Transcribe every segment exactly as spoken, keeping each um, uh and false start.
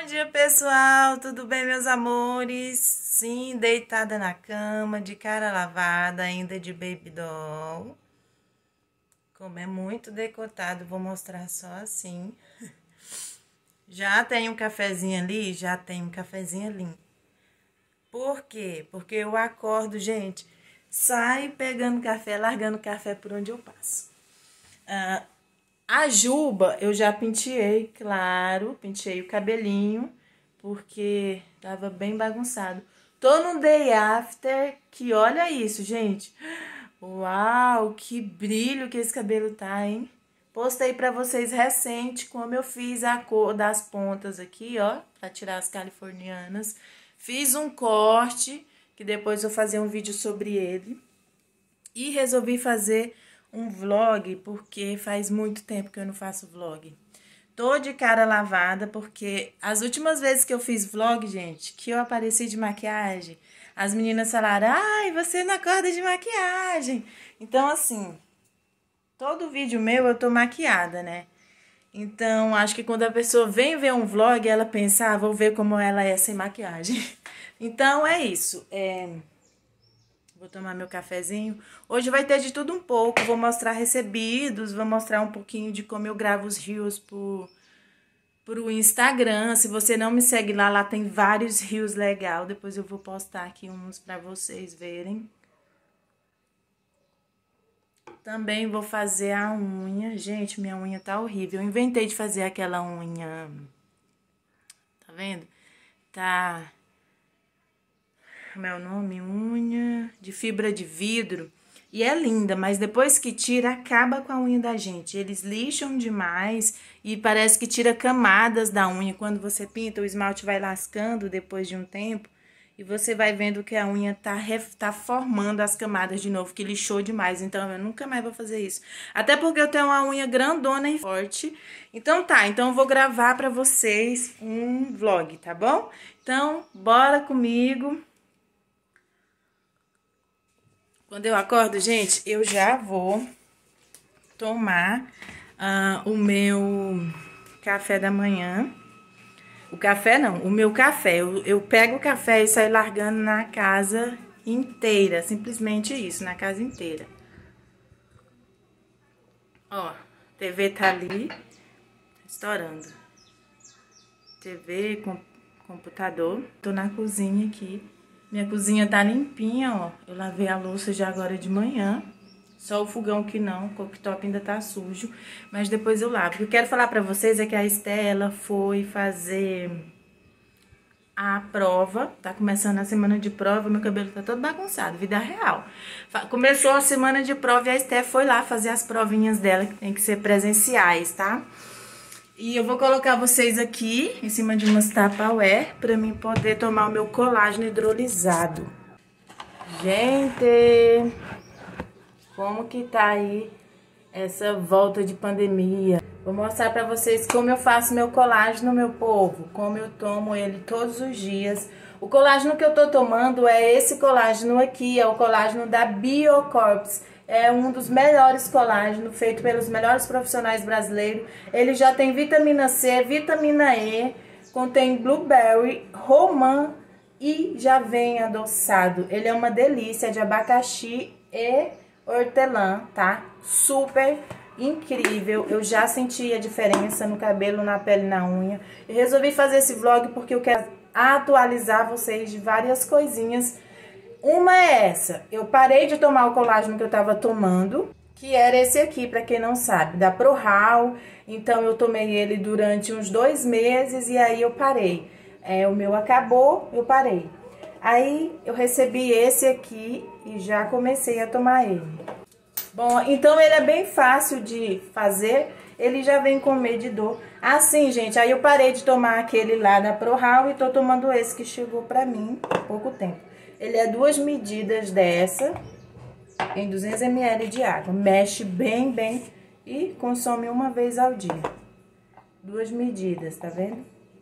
Bom dia, pessoal! Tudo bem, meus amores? Sim, deitada na cama, de cara lavada, ainda de baby doll. Como é muito decotado, vou mostrar só assim. Já tem um cafezinho ali? Já tem um cafezinho ali. Por quê? Porque eu acordo, gente, saio pegando café, largando café por onde eu passo. Ah, a Juba, eu já penteei, claro, penteei o cabelinho, porque tava bem bagunçado. Tô no day after, que olha isso, gente. Uau, que brilho que esse cabelo tá, hein? Postei pra vocês recente como eu fiz a cor das pontas aqui, ó, pra tirar as californianas. Fiz um corte, que depois eu vou fazer um vídeo sobre ele. E resolvi fazer um vlog, porque faz muito tempo que eu não faço vlog. Tô de cara lavada, porque as últimas vezes que eu fiz vlog, gente, que eu apareci de maquiagem, as meninas falaram, ai, você não acorda de maquiagem. Então, assim, todo vídeo meu eu tô maquiada, né? Então, acho que quando a pessoa vem ver um vlog, ela pensa, ah, vou ver como ela é sem maquiagem. Então, é isso. É... Vou tomar meu cafezinho. Hoje vai ter de tudo um pouco. Vou mostrar recebidos, vou mostrar um pouquinho de como eu gravo os reels pro, pro Instagram. Se você não me segue lá, lá tem vários reels legais. Depois eu vou postar aqui uns pra vocês verem. Também vou fazer a unha. Gente, minha unha tá horrível. Eu inventei de fazer aquela unha... Tá vendo? Tá... Como é o nome? Unha de fibra de vidro. E é linda, mas depois que tira, acaba com a unha da gente. Eles lixam demais e parece que tira camadas da unha. Quando você pinta, o esmalte vai lascando depois de um tempo. E você vai vendo que a unha tá, tá formando as camadas de novo, que lixou demais. Então, eu nunca mais vou fazer isso. Até porque eu tenho uma unha grandona e forte. Então, tá. Então, eu vou gravar pra vocês um vlog, tá bom? Então, bora comigo. Quando eu acordo, gente, eu já vou tomar uh, o meu café da manhã. O café não, o meu café. Eu, eu pego o café e saio largando na casa inteira. Simplesmente isso, na casa inteira. Ó, a T V tá ali, estourando. T V, com, computador. Tô na cozinha aqui. Minha cozinha tá limpinha, ó. Eu lavei a louça já agora de manhã. Só o fogão que não, o cooktop ainda tá sujo. Mas depois eu lavo. O que eu quero falar pra vocês é que a Estela foi fazer a prova. Tá começando a semana de prova, meu cabelo tá todo bagunçado, vida real. Começou a semana de prova e a Esté foi lá fazer as provinhas dela, que tem que ser presenciais, tá? E eu vou colocar vocês aqui em cima de umas Tupperware pra mim poder tomar o meu colágeno hidrolisado. Gente, como que tá aí essa volta de pandemia? Vou mostrar pra vocês como eu faço meu colágeno, meu povo. Como eu tomo ele todos os dias. O colágeno que eu tô tomando é esse colágeno aqui, é o colágeno da Biocorps. É um dos melhores colágenos, feito pelos melhores profissionais brasileiros. Ele já tem vitamina C, vitamina E, contém blueberry, romã e já vem adoçado. Ele é uma delícia, de abacaxi e hortelã, tá? Super incrível. Eu já senti a diferença no cabelo, na pele, na unha. Eu resolvi fazer esse vlog porque eu quero atualizar vocês de várias coisinhas. Uma é essa, eu parei de tomar o colágeno que eu tava tomando, que era esse aqui, pra quem não sabe, da ProHal. Então eu tomei ele durante uns dois meses e aí eu parei. É, o meu acabou, eu parei. Aí eu recebi esse aqui e já comecei a tomar ele. Bom, então ele é bem fácil de fazer, ele já vem com medidor. Assim, gente, aí eu parei de tomar aquele lá da ProHal e tô tomando esse que chegou pra mim há pouco tempo. Ele é duas medidas dessa, em duzentos mililitros de água. Mexe bem, bem e consome uma vez ao dia. Duas medidas, tá vendo?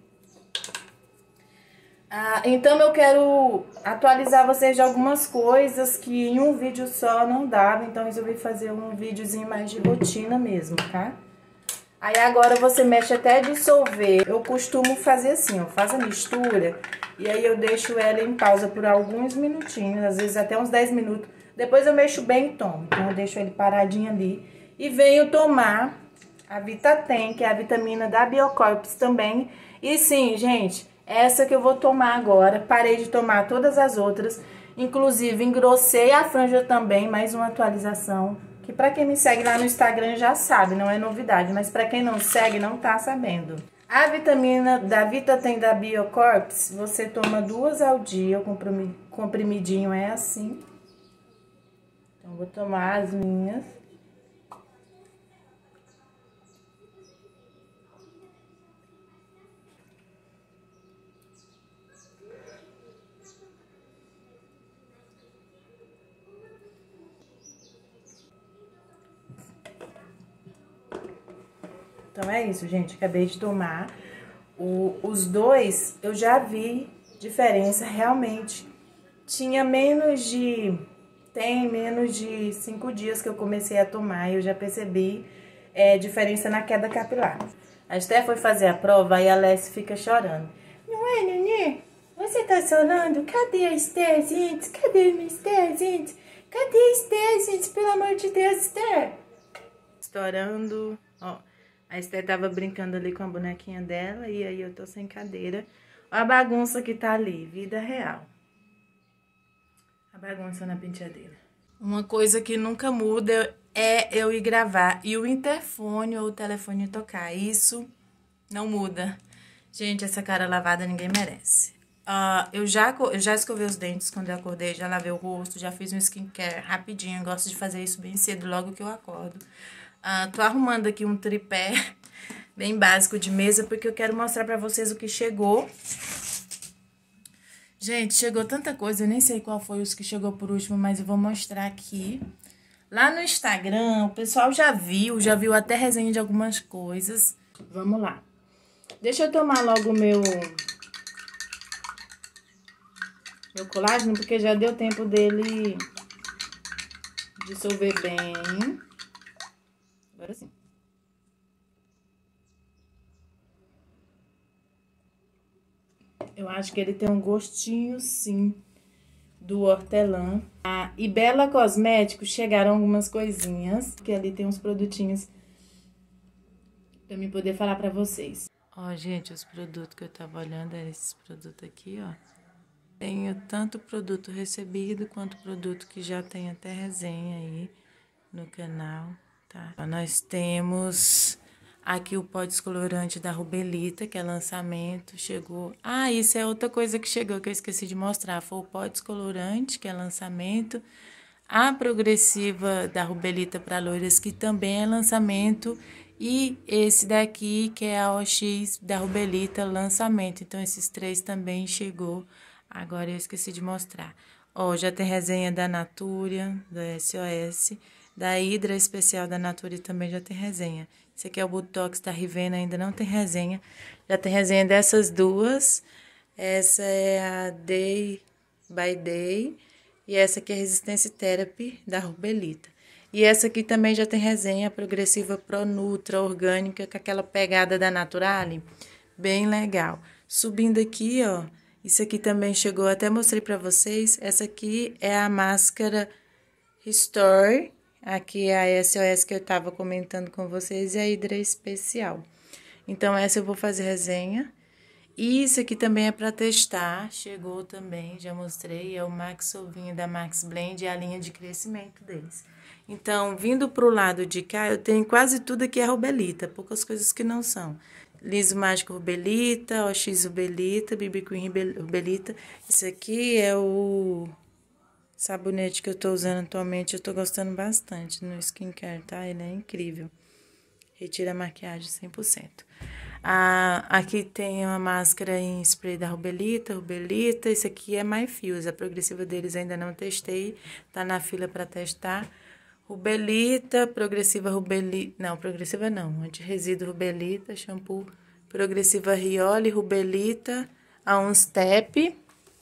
Ah, então eu quero atualizar vocês de algumas coisas que em um vídeo só não dava. Então resolvi fazer um videozinho mais de rotina mesmo, tá? Aí agora você mexe até dissolver. Eu costumo fazer assim, ó, faz a mistura e aí eu deixo ela em pausa por alguns minutinhos, às vezes até uns dez minutos. Depois eu mexo bem e tomo. Então eu deixo ele paradinho ali e venho tomar a Vitaten, que é a vitamina da Biocorps também. E sim, gente, essa que eu vou tomar agora. Parei de tomar todas as outras, inclusive engrossei a franja também, mais uma atualização. Que pra quem me segue lá no Instagram já sabe, não é novidade, mas pra quem não segue não tá sabendo. A vitamina da Vitaten da Biocorps, você toma duas ao dia, o comprimidinho é assim. Então, vou tomar as minhas. Então, é isso, gente. Acabei de tomar. O, os dois, eu já vi diferença, realmente. Tinha menos de... Tem menos de cinco dias que eu comecei a tomar e eu já percebi é, diferença na queda capilar. A Esté foi fazer a prova e a Alessi fica chorando. Não é, Nenê? Você tá chorando? Cadê a Esté, gente? Cadê a Esté, gente? Cadê a Esté, gente? Pelo amor de Deus, Esté! Estourando, ó. A Esté tava brincando ali com a bonequinha dela e aí eu tô sem cadeira. Olha a bagunça que tá ali, vida real. A bagunça na penteadeira. Uma coisa que nunca muda é eu ir gravar e o interfone ou o telefone tocar. Isso não muda. Gente, essa cara lavada ninguém merece. Uh, eu, já, eu já escovei os dentes quando eu acordei, já lavei o rosto, já fiz um skincare rapidinho. Eu gosto de fazer isso bem cedo, logo que eu acordo. Uh, tô arrumando aqui um tripé bem básico de mesa, porque eu quero mostrar pra vocês o que chegou. Gente, chegou tanta coisa, eu nem sei qual foi os que chegou por último, mas eu vou mostrar aqui. Lá no Instagram, o pessoal já viu, já viu até resenha de algumas coisas. Vamos lá. Deixa eu tomar logo o meu... meu colágeno, porque já deu tempo dele dissolver bem. Agora sim. Eu acho que ele tem um gostinho, sim, do hortelã. Ah, e Bela Cosméticos chegaram algumas coisinhas, que ali tem uns produtinhos pra eu poder falar pra vocês. Ó, gente, os produtos que eu tava olhando eram esses produtos aqui, ó. Tenho tanto produto recebido quanto produto que já tem até resenha aí no canal, tá? Nós temos aqui o pó descolorante da Rubelita, que é lançamento, chegou... Ah, isso é outra coisa que chegou que eu esqueci de mostrar, foi o pó descolorante, que é lançamento, a progressiva da Rubelita para loiras, que também é lançamento, e esse daqui, que é a O X da Rubelita, lançamento. Então, esses três também chegou. Agora eu esqueci de mostrar. Ó, já tem resenha da Natura, da S O S, da Hidra Especial da Natura também já tem resenha. Esse aqui é o Botox da Rivena, ainda não tem resenha. Já tem resenha dessas duas. Essa é a Day by Day e essa aqui é a Resistência Therapy da Rubelita. E essa aqui também já tem resenha, progressiva Pro Nutra, orgânica, com aquela pegada da Naturale. Bem legal. Subindo aqui, ó. Isso aqui também chegou, até mostrei pra vocês. Essa aqui é a máscara Restore. Aqui é a S O S que eu tava comentando com vocês e a Hidra Especial. Então, essa eu vou fazer resenha. E isso aqui também é pra testar. Chegou também, já mostrei. É o Max Ovinho da Max Blend e a linha de crescimento deles. Então, vindo pro lado de cá, eu tenho quase tudo aqui é Rubelita. Poucas coisas que não são. Liso Mágico Rubelita, O X Rubelita, B B Cream Rubelita. Esse aqui é o sabonete que eu tô usando atualmente. Eu tô gostando bastante no skincare, tá? Ele é incrível. Retira a maquiagem cem por cento. Ah, aqui tem uma máscara em spray da Rubelita, Rubelita. Esse aqui é MyFuse. A progressiva deles ainda não testei. Tá na fila pra testar. Rubelita, progressiva Rubelita, não, progressiva não, anti-resíduo Rubelita, shampoo progressiva Rioli, Rubelita, a um step,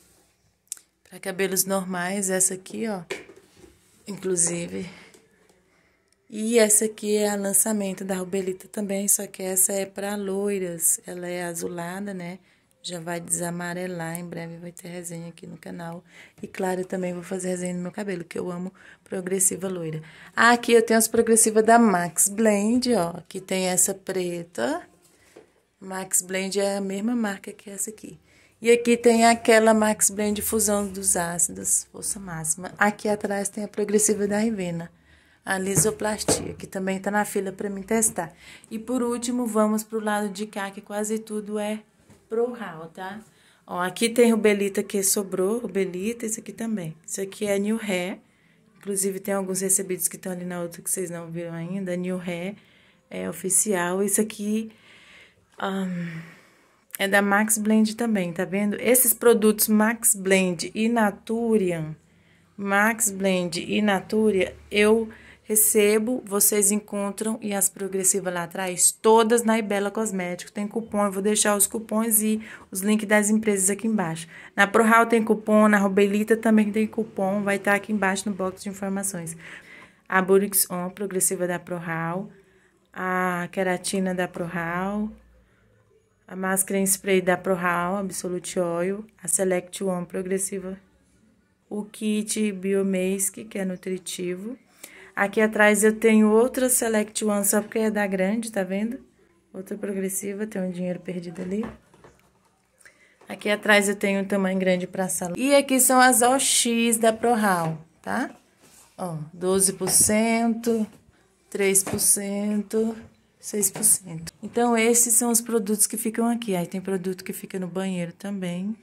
para cabelos normais, essa aqui, ó, inclusive, E essa aqui é a lançamento da Rubelita também, só que essa é para loiras. Ela é azulada, né? Já vai desamarelar, em breve vai ter resenha aqui no canal. E claro, eu também vou fazer resenha no meu cabelo, que eu amo progressiva loira. Ah, aqui eu tenho as progressivas da Max Blend, ó, que tem essa preta. Max Blend é a mesma marca que essa aqui. E aqui tem aquela Max Blend fusão dos ácidos, força máxima. Aqui atrás tem a progressiva da Rivena, a lisoplastia, que também tá na fila para mim testar. E por último, vamos pro lado de cá, que quase tudo é Pro-Haul, tá? Ó, aqui tem Rubelita que sobrou, Rubelita, isso aqui também. Isso aqui é New Hair, inclusive tem alguns recebidos que estão ali na outra que vocês não viram ainda. New Hair é oficial. Isso aqui um, é da Max Blend também, tá vendo? Esses produtos Max Blend e Naturium, Max Blend e Naturium, eu recebo, vocês encontram, e as progressivas lá atrás, todas na Ibela Cosméticos. Tem cupom, eu vou deixar os cupons e os links das empresas aqui embaixo. Na Pro-Haul tem cupom, na Rubelita também tem cupom, vai estar aqui embaixo no box de informações. A Burix On, progressiva da Pro-Haul, a queratina da Pro-Haul, a máscara em spray da Pro-Haul, Absolute Oil, a Select One progressiva, o kit Biomask, que é nutritivo. Aqui atrás eu tenho outra Select One, só porque é da grande, tá vendo? Outra progressiva, tem um dinheiro perdido ali. Aqui atrás eu tenho um tamanho grande pra salão. E aqui são as O X da Pro-Haul, tá? Ó, doze por cento, três por cento, seis por cento. Então, esses são os produtos que ficam aqui. Aí tem produto que fica no banheiro também.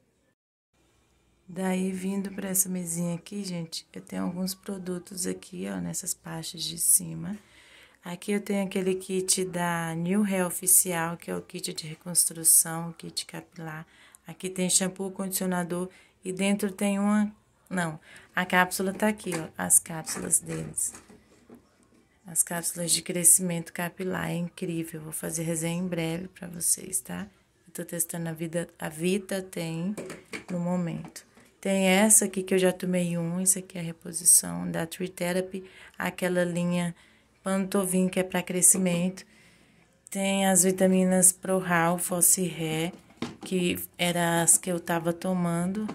Daí, vindo para essa mesinha aqui, gente, eu tenho alguns produtos aqui, ó, nessas pastas de cima. Aqui eu tenho aquele kit da New Hair Oficial, que é o kit de reconstrução, o kit capilar. Aqui tem shampoo, condicionador e dentro tem uma... Não, a cápsula tá aqui, ó, as cápsulas deles. As cápsulas de crescimento capilar, é incrível. Vou fazer resenha em breve para vocês, tá? Eu tô testando a, vida, a Vita tem no momento. Tem essa aqui que eu já tomei um, isso aqui é a reposição da Tree Therapy, aquela linha Pantovin que é para crescimento. Tem as vitaminas Pro-Haul, Fossi Hair, que eram as que eu tava tomando,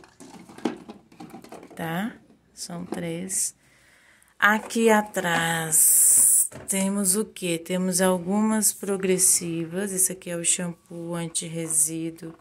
tá? São três. Aqui atrás temos o que? Temos algumas progressivas. Esse aqui é o shampoo anti-resíduo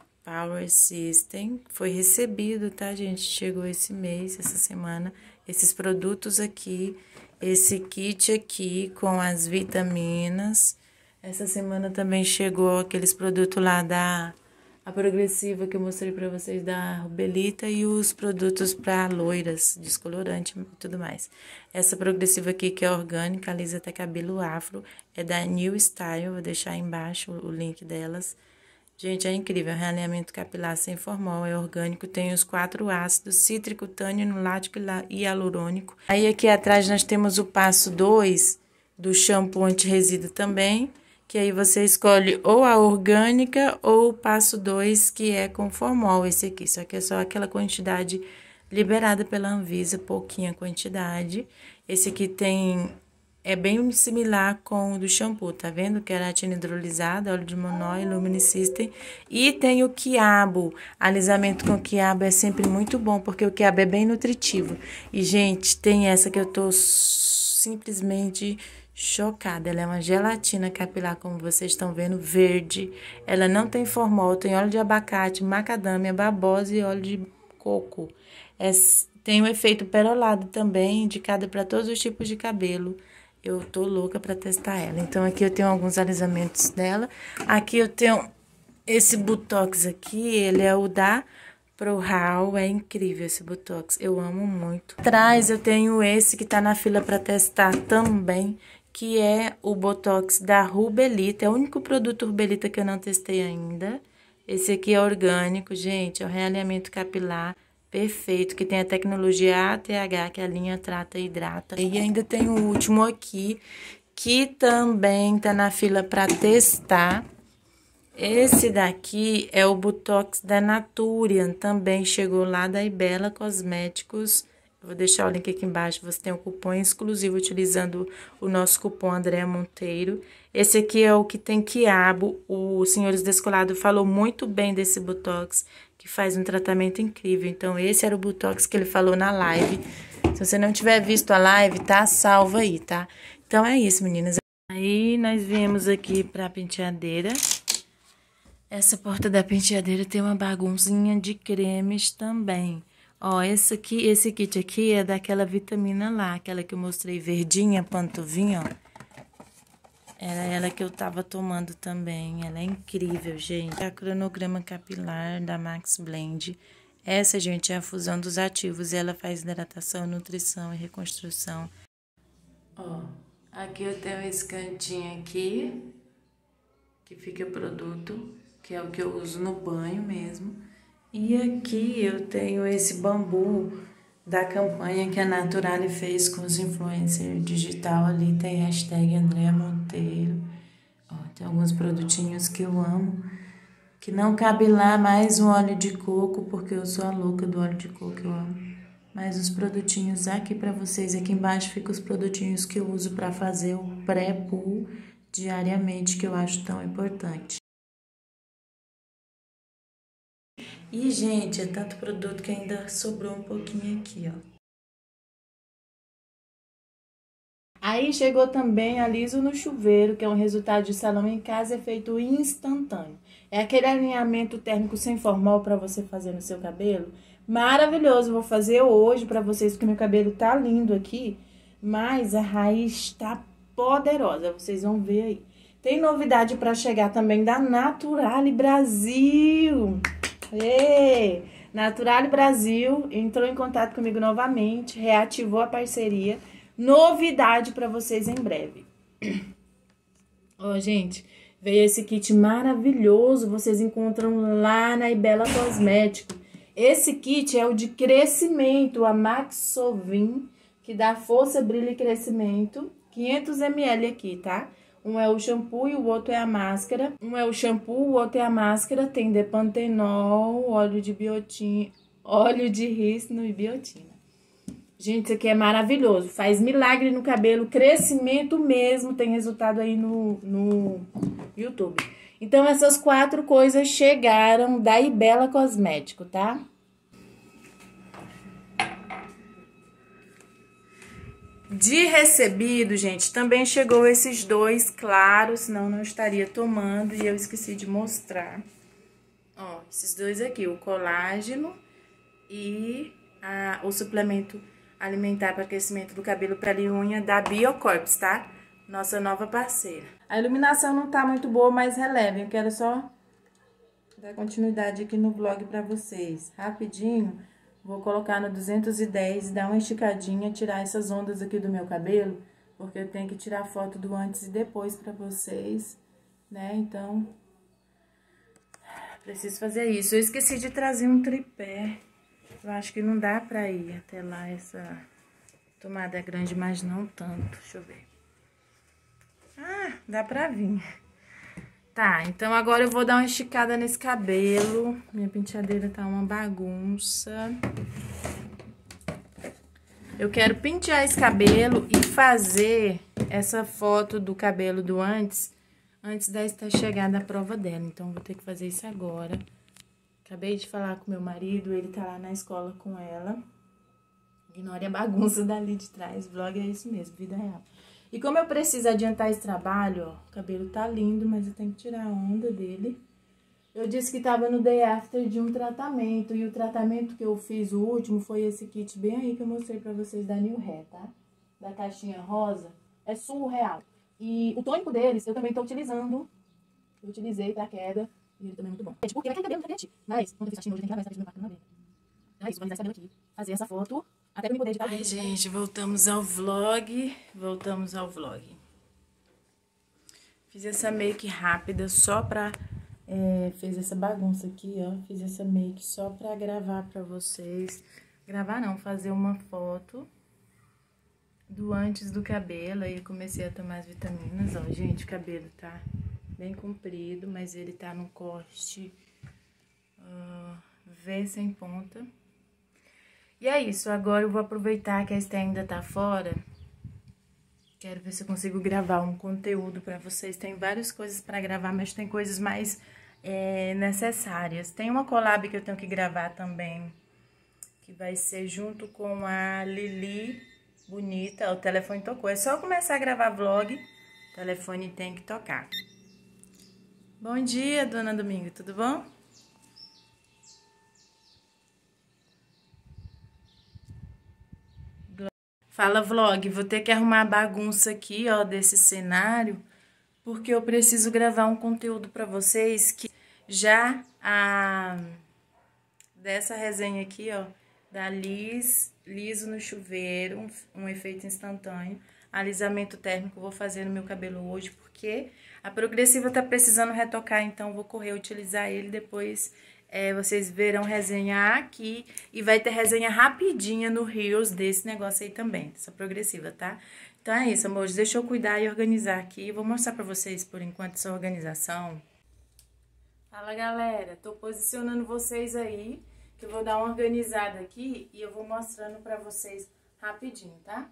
Power System. Foi recebido, tá, gente? Chegou esse mês, essa semana. Esses produtos aqui, esse kit aqui com as vitaminas. Essa semana também chegou aqueles produtos lá da a progressiva que eu mostrei pra vocês da Rubelita e os produtos pra loiras, descolorante e tudo mais. Essa progressiva aqui que é orgânica, alisa até cabelo afro, é da New Style, vou deixar aí embaixo o link delas. Gente, é incrível, realinhamento capilar sem formol, é orgânico, tem os quatro ácidos, cítrico, tânino, lático e hialurônico. Aí aqui atrás nós temos o passo dois do shampoo anti-resíduo também, que aí você escolhe ou a orgânica ou o passo dois, que é com formol, esse aqui. Só que é só aquela quantidade liberada pela Anvisa, pouquinha quantidade. Esse aqui tem, é bem similar com o do shampoo, tá vendo? Queratina hidrolisada, óleo de monói, luminiscente. E tem o quiabo. Alisamento com quiabo é sempre muito bom, porque o quiabo é bem nutritivo. E, gente, tem essa que eu tô simplesmente chocada. Ela é uma gelatina capilar, como vocês estão vendo, verde. Ela não tem formol, tem óleo de abacate, macadâmia, babosa e óleo de coco. É, tem um efeito perolado também, indicada para todos os tipos de cabelo. Eu tô louca para testar ela. Então, aqui eu tenho alguns alisamentos dela. Aqui eu tenho esse Botox aqui, ele é o da Pro-Haul, é incrível esse Botox, eu amo muito. Atrás eu tenho esse que tá na fila para testar também, que é o Botox da Rubelita. É o único produto Rubelita que eu não testei ainda. Esse aqui é orgânico, gente, é o realinhamento capilar perfeito, que tem a tecnologia A T H, que a linha trata e hidrata. E ainda tem o último aqui, que também tá na fila para testar. Esse daqui é o Botox da Naturium, também chegou lá da Ibela Cosméticos Eu vou deixar o link aqui embaixo, você tem um cupom exclusivo utilizando o nosso cupom Andréa Monteiro. Esse aqui é o que tem quiabo, o Senhores Descolados falou muito bem desse Botox, que faz um tratamento incrível. Então, esse era o Botox que ele falou na live. Se você não tiver visto a live, tá salva aí, tá? Então, é isso, meninas. Aí, nós viemos aqui pra penteadeira. Essa porta da penteadeira tem uma baguncinha de cremes também. Ó, esse aqui, esse kit aqui é daquela vitamina lá, aquela que eu mostrei verdinha, pantovinha, ó. Era ela que eu tava tomando também, ela é incrível, gente. A cronograma capilar da Max Blend. Essa, gente, é a fusão dos ativos, e ela faz hidratação, nutrição e reconstrução. Ó, aqui eu tenho esse cantinho aqui, que fica o produto, que é o que eu uso no banho mesmo. E aqui eu tenho esse bambu da campanha que a Naturale fez com os influencers digital. Ali tem hashtag Andréa Monteiro. Ó, tem alguns produtinhos que eu amo, que não cabe lá mais um óleo de coco, porque eu sou a louca do óleo de coco, eu amo. Mas os produtinhos aqui pra vocês, aqui embaixo ficam os produtinhos que eu uso pra fazer o pré-pool diariamente, que eu acho tão importante. E, gente, é tanto produto que ainda sobrou um pouquinho aqui, ó. Aí chegou também a Liso no Chuveiro, que é um resultado de salão em casa, efeito instantâneo. É aquele alinhamento térmico sem formol para você fazer no seu cabelo. Maravilhoso, vou fazer hoje para vocês, porque meu cabelo tá lindo aqui, mas a raiz tá poderosa, vocês vão ver aí. Tem novidade para chegar também da Naturale Brasil. Ei, Naturale Brasil entrou em contato comigo novamente, reativou a parceria. Novidade para vocês em breve. Ó, gente, veio esse kit maravilhoso, vocês encontram lá na Ibela Cosmético. Esse kit é o de crescimento, a Max Sovin, que dá força, brilho e crescimento. quinhentos mililitros aqui, tá? Um é o shampoo e o outro é a máscara. Um é o shampoo, o outro é a máscara. Tem depantenol, óleo de biotina, óleo de rícino e biotina. Gente, isso aqui é maravilhoso. Faz milagre no cabelo, crescimento mesmo. Tem resultado aí no, no YouTube. Então, essas quatro coisas chegaram da Ibela Cosmético, tá? De recebido, gente, também chegou esses dois, claro, senão não estaria tomando e eu esqueci de mostrar. Ó, esses dois aqui, o colágeno e a, o suplemento alimentar para crescimento do cabelo, pele e unha da Biocorps, tá? Nossa nova parceira. A iluminação não tá muito boa, mas relevem. Eu quero só dar continuidade aqui no vlog para vocês. Rapidinho. Vou colocar no duzentos e dez, dar uma esticadinha, tirar essas ondas aqui do meu cabelo, porque eu tenho que tirar foto do antes e depois pra vocês, né? Então, preciso fazer isso. Eu esqueci de trazer um tripé. Eu acho que não dá pra ir até lá, essa tomada é grande, mas não tanto. Deixa eu ver. Ah, dá pra vir. Tá, então agora eu vou dar uma esticada nesse cabelo. Minha penteadeira tá uma bagunça. Eu quero pentear esse cabelo e fazer essa foto do cabelo do antes, antes da estar chegada a prova dela. Então, vou ter que fazer isso agora. Acabei de falar com meu marido, ele tá lá na escola com ela. Ignore a bagunça dali de trás, vlog é isso mesmo, vida real. E como eu preciso adiantar esse trabalho, ó, o cabelo tá lindo, mas eu tenho que tirar a onda dele. Eu disse que tava no day after de um tratamento, e o tratamento que eu fiz, o último, foi esse kit bem aí que eu mostrei pra vocês da New Hair, tá? Da caixinha rosa, é surreal. E o tônico deles eu também tô utilizando, eu utilizei pra queda, e ele também é muito bom. Gente, porque vai cair cabelo, não tá quente, mas quando eu fiz faxina hoje, tem que lavar essa vez do meu cabelo. Então é isso, vou organizar esse cabelo aqui, fazer essa foto. Até pra me poder editar. Ai, gente, voltamos ao vlog. Voltamos ao vlog. Fiz essa make rápida só pra... É, fiz essa bagunça aqui, ó. Fiz essa make só pra gravar pra vocês. Gravar não, fazer uma foto do antes do cabelo. Aí eu comecei a tomar as vitaminas, ó. Gente, o cabelo tá bem comprido, mas ele tá num corte uh, V sem ponta. E é isso, agora eu vou aproveitar que a Esté ainda tá fora. Quero ver se eu consigo gravar um conteúdo pra vocês. Tem várias coisas pra gravar, mas tem coisas mais é, necessárias. Tem uma collab que eu tenho que gravar também, que vai ser junto com a Lili Bonita. O telefone tocou. É só começar a gravar vlog, o telefone tem que tocar. Bom dia, dona Dominga, tudo bom? Fala, vlog, vou ter que arrumar a bagunça aqui, ó, desse cenário, porque eu preciso gravar um conteúdo pra vocês que já a dessa resenha aqui, ó, da Liz, liso no chuveiro, um, um efeito instantâneo, alisamento térmico, eu vou fazer no meu cabelo hoje, porque a progressiva tá precisando retocar, então vou correr utilizar ele depois. É, vocês verão resenha aqui e vai ter resenha rapidinha no Reels desse negócio aí também, dessa progressiva, tá? Então é isso, amores, deixa eu cuidar e organizar aqui. Vou mostrar pra vocês, por enquanto, essa organização. Fala, galera, tô posicionando vocês aí, que eu vou dar uma organizada aqui e eu vou mostrando pra vocês rapidinho, tá?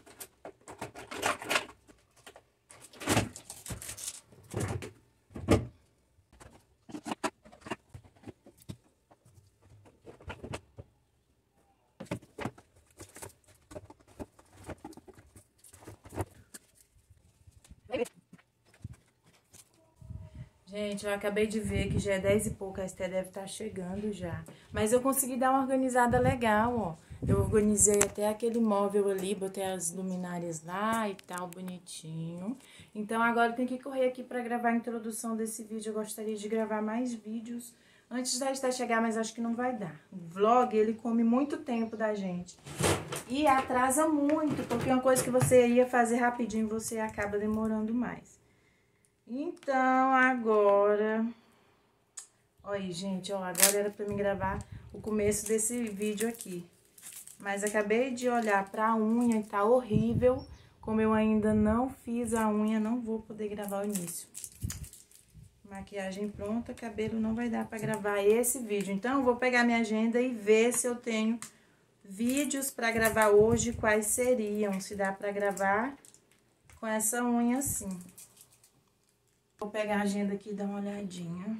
Gente, eu acabei de ver que já é dez e pouco, a Esté deve estar chegando já. Mas eu consegui dar uma organizada legal, ó. Eu organizei até aquele móvel ali, botei as luminárias lá e tal, bonitinho. Então agora eu tenho que correr aqui pra gravar a introdução desse vídeo. Eu gostaria de gravar mais vídeos antes da Esté chegar, mas acho que não vai dar. O vlog, ele come muito tempo da gente. E atrasa muito, porque uma coisa que você ia fazer rapidinho, você acaba demorando mais. Então, agora... Olha aí, gente, ó, agora era pra mim gravar o começo desse vídeo aqui. Mas acabei de olhar pra unha e tá horrível. Como eu ainda não fiz a unha, não vou poder gravar o início. Maquiagem pronta, cabelo não vai dar pra gravar esse vídeo. Então, eu vou pegar minha agenda e ver se eu tenho vídeos pra gravar hoje, quais seriam. Se dá pra gravar com essa unha assim. Vou pegar a agenda aqui e dar uma olhadinha.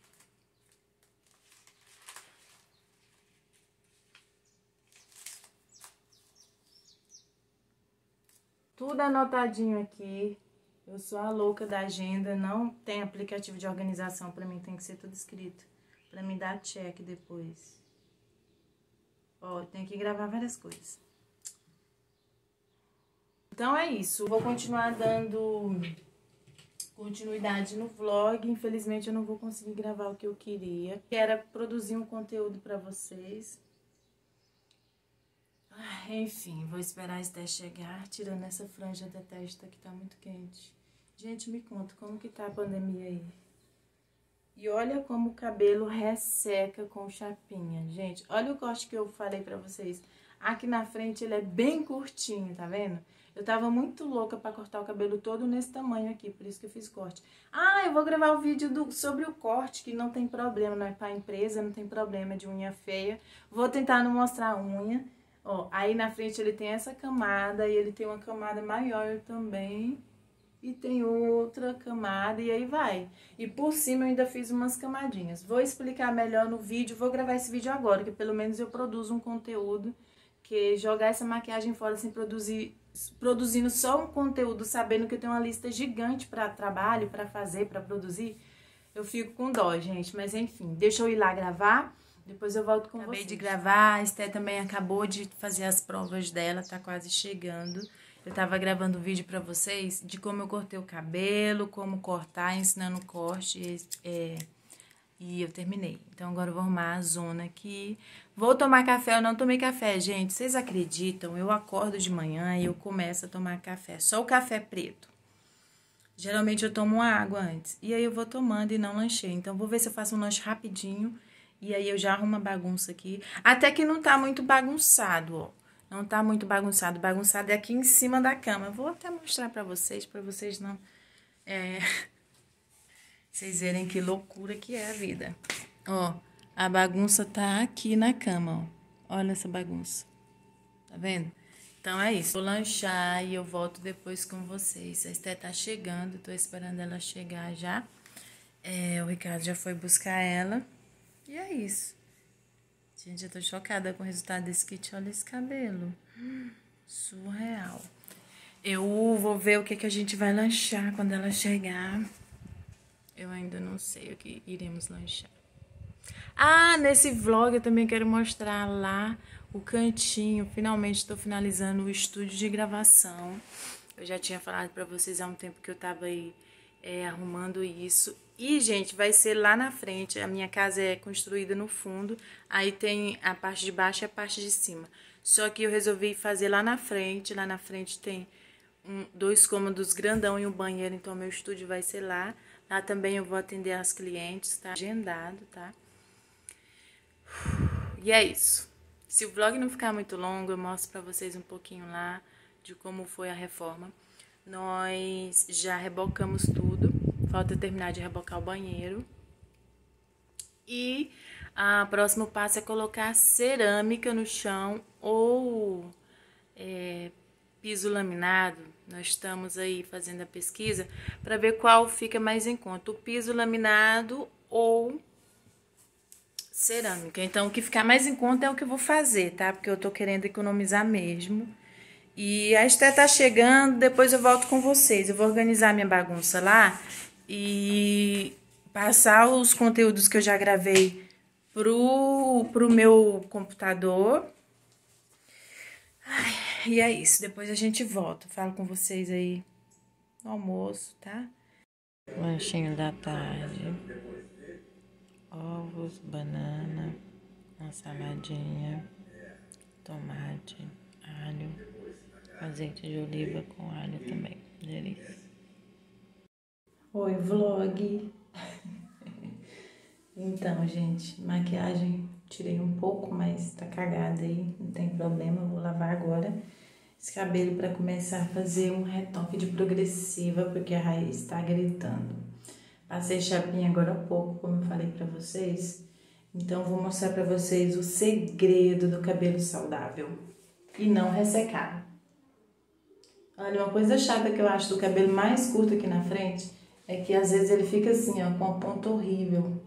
Tudo anotadinho aqui. Eu sou a louca da agenda, não tem aplicativo de organização, pra mim tem que ser tudo escrito. Pra mim dar check depois. Ó, tem que gravar várias coisas. Então é isso, vou continuar dando... continuidade no vlog. Infelizmente eu não vou conseguir gravar o que eu queria, que era produzir um conteúdo pra vocês. Ah, enfim, vou esperar a Esté chegar, tirando essa franja da testa que tá muito quente. Gente, me conta, como que tá a pandemia aí? E olha como o cabelo resseca com chapinha. Gente, olha o corte que eu falei pra vocês. Aqui na frente ele é bem curtinho, tá vendo? Eu tava muito louca pra cortar o cabelo todo nesse tamanho aqui, por isso que eu fiz corte. Ah, eu vou gravar o vídeo do, sobre o corte, que não tem problema, não é pra empresa, não tem problema de unha feia. Vou tentar não mostrar a unha. Ó, aí na frente ele tem essa camada e ele tem uma camada maior também. E tem outra camada e aí vai. E por cima eu ainda fiz umas camadinhas. Vou explicar melhor no vídeo, vou gravar esse vídeo agora, que pelo menos eu produzo um conteúdo. Que jogar essa maquiagem fora sem produzir, produzindo só um conteúdo, sabendo que eu tenho uma lista gigante para trabalho, para fazer, para produzir, eu fico com dó, gente. Mas enfim, deixa eu ir lá gravar, depois eu volto com Acabei vocês. Acabei de gravar, a Esté também acabou de fazer as provas dela, tá quase chegando. Eu tava gravando um vídeo pra vocês de como eu cortei o cabelo, como cortar, ensinando corte, é, e eu terminei. Então agora eu vou arrumar a zona aqui. Vou tomar café, eu não tomei café, gente. Vocês acreditam? Eu acordo de manhã e eu começo a tomar café, só o café preto. Geralmente eu tomo uma água antes. E aí eu vou tomando e não lanchei. Então vou ver se eu faço um lanche rapidinho. E aí eu já arrumo a bagunça aqui. Até que não tá muito bagunçado, ó. Não tá muito bagunçado. Bagunçado é aqui em cima da cama. Vou até mostrar pra vocês, pra vocês não... É... Vocês verem que loucura que é a vida. Ó, a bagunça tá aqui na cama, Olha essa bagunça. Tá vendo? Então é isso. Vou lanchar e eu volto depois com vocês. A Esté tá chegando, tô esperando ela chegar já. É, o Ricardo já foi buscar ela. E é isso. Gente, eu tô chocada com o resultado desse kit. Olha esse cabelo. Surreal. Eu vou ver o que, que a gente vai lanchar quando ela chegar. Eu ainda não sei o que iremos lanchar. Ah, nesse vlog eu também quero mostrar lá o cantinho. Finalmente estou finalizando o estúdio de gravação. Eu já tinha falado pra vocês há um tempo que eu tava aí é, arrumando isso. E, gente, vai ser lá na frente. A minha casa é construída no fundo. Aí tem a parte de baixo e a parte de cima. Só que eu resolvi fazer lá na frente. Lá na frente tem um, dois cômodos grandão e um banheiro. Então, meu estúdio vai ser lá. Lá também eu vou atender as clientes, tá? Agendado, tá? E é isso. Se o vlog não ficar muito longo, eu mostro pra vocês um pouquinho lá de como foi a reforma. Nós já rebocamos tudo. Falta terminar de rebocar o banheiro. E o próximo passo é colocar cerâmica no chão ou é, piso laminado. Nós estamos aí fazendo a pesquisa para ver qual fica mais em conta, o piso laminado ou cerâmica. Então, o que ficar mais em conta é o que eu vou fazer, tá? Porque eu tô querendo economizar mesmo. E a Esté tá chegando, depois eu volto com vocês. Eu vou organizar minha bagunça lá e passar os conteúdos que eu já gravei pro, pro meu computador. Ai, e é isso, depois a gente volta. Falo com vocês aí no almoço, tá? Lanchinho da tarde. Ovos, banana, uma saladinha, tomate, alho, azeite de oliva com alho também. Delícia. Oi, vlog. Então, gente, maquiagem tirei um pouco, mas tá cagada aí, não tem problema, vou lavar agora esse cabelo para começar a fazer um retoque de progressiva, porque a raiz tá gritando. Passei chapinha agora há pouco, como eu falei pra vocês, então vou mostrar pra vocês o segredo do cabelo saudável e não ressecado. Olha, uma coisa chata que eu acho do cabelo mais curto aqui na frente é que às vezes ele fica assim, ó, com uma ponta horrível.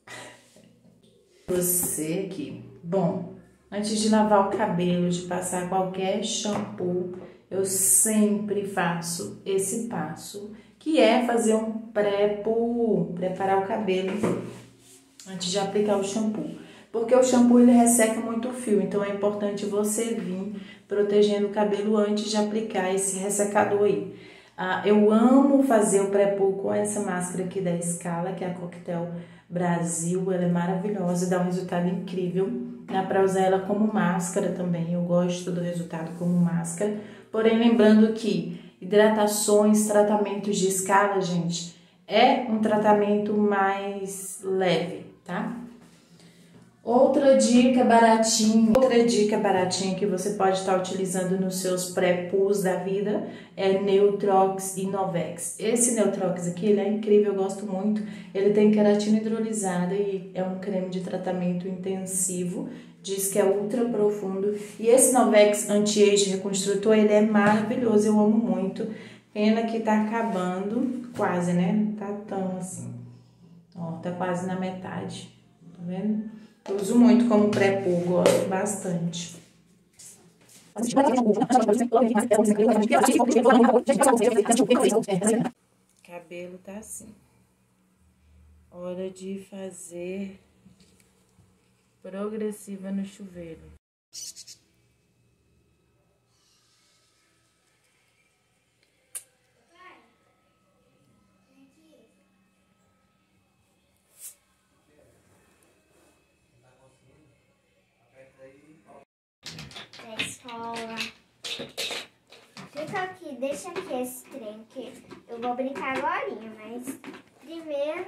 Você aqui. Bom, antes de lavar o cabelo, de passar qualquer shampoo, eu sempre faço esse passo, que é fazer um pré-poo, preparar o cabelo antes de aplicar o shampoo. Porque o shampoo ele resseca muito o fio, então é importante você vir protegendo o cabelo antes de aplicar esse ressecador aí. Ah, eu amo fazer o pré-poo com essa máscara aqui da Scala, que é a Coquetel Brasil. Ela é maravilhosa, dá um resultado incrível. Dá pra usar ela como máscara também, eu gosto do resultado como máscara. Porém, lembrando que hidratações, tratamentos de Scala, gente, é um tratamento mais leve, tá? Outra dica baratinha, outra dica baratinha que você pode estar utilizando nos seus pré-poos da vida é Neutrox e Novex. Esse Neutrox aqui, ele é incrível, eu gosto muito. Ele tem queratina hidrolisada e é um creme de tratamento intensivo. Diz que é ultra profundo. E esse Novex Anti-Age Reconstrutor, ele é maravilhoso, eu amo muito. Pena que tá acabando, quase, né? Não tá tão assim. Ó, tá quase na metade, tá vendo? Eu uso muito como pré-poo, gosto bastante. Cabelo tá assim. Hora de fazer progressiva no chuveiro. Da escola. Fica aqui, deixa aqui esse trem que eu vou brincar agora, mas primeiro...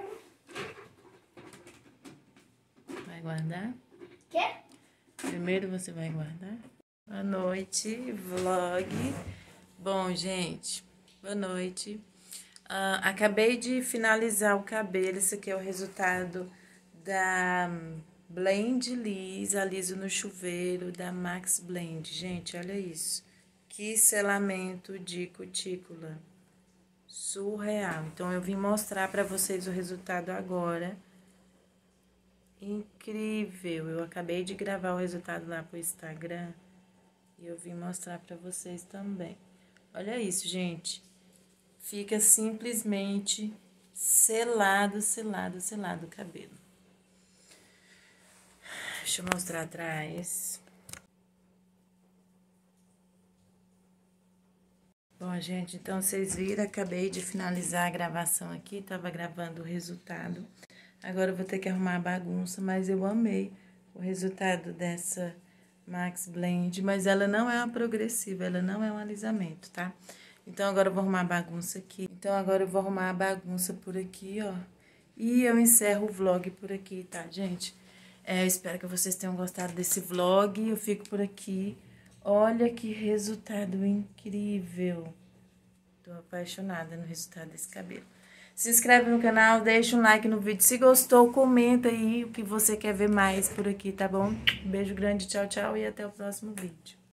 Vai guardar? Quê? Primeiro você vai guardar? Boa noite, vlog. Bom, gente, boa noite. Uh, acabei de finalizar o cabelo. Esse aqui é o resultado da Blend Liss, aliso no chuveiro da Max Blend. Gente, olha isso. Que selamento de cutícula. Surreal. Então, eu vim mostrar pra vocês o resultado agora. Incrível. Eu acabei de gravar o resultado lá pro Instagram. E eu vim mostrar pra vocês também. Olha isso, gente. Fica simplesmente selado, selado, selado o cabelo. Deixa eu mostrar atrás. Bom, gente, então vocês viram, acabei de finalizar a gravação aqui, tava gravando o resultado. Agora eu vou ter que arrumar a bagunça, mas eu amei o resultado dessa Max Blend, mas ela não é uma progressiva, ela não é um alisamento, tá? Então agora eu vou arrumar a bagunça aqui. Então agora eu vou arrumar a bagunça por aqui, ó. E eu encerro o vlog por aqui, tá, gente? É, eu espero que vocês tenham gostado desse vlog. Eu fico por aqui. Olha que resultado incrível. Tô apaixonada no resultado desse cabelo. Se inscreve no canal, deixa um like no vídeo. Se gostou, comenta aí o que você quer ver mais por aqui, tá bom? Beijo grande, tchau, tchau e até o próximo vídeo.